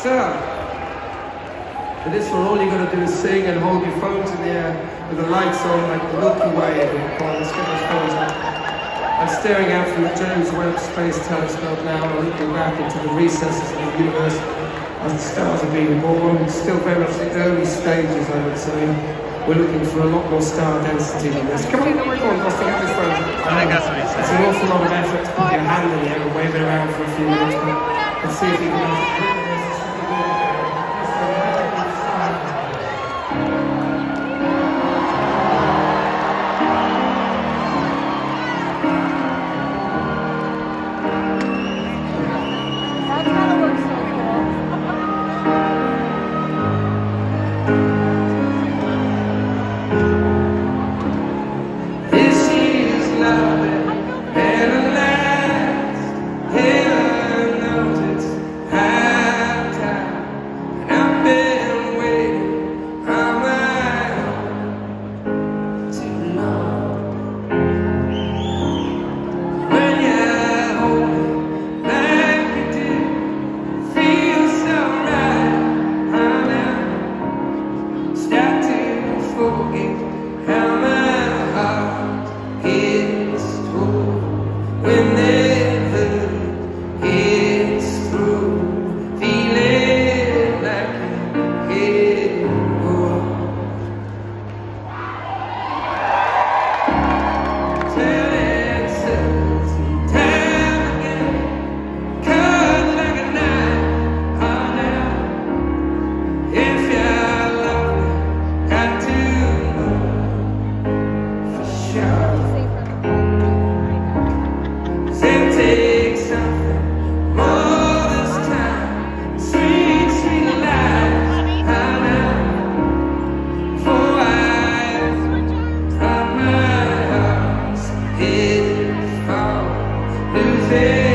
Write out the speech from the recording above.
star. For this one, all you got to do is sing and hold your phones in the air with the lights on like the Milky Way. Let's get those phones up. I'm staring out from the James Webb Space Telescope now, looking back into the recesses of the universe as the stars are being born. It's still very much the early stages, I would say. We're looking for a lot more star density than this. Come on, come on, Boston, get this phone. I think that's what he said. It's an awful lot of effort to put your hand in the air and wave it around for a few minutes, but let's see if you can. Losing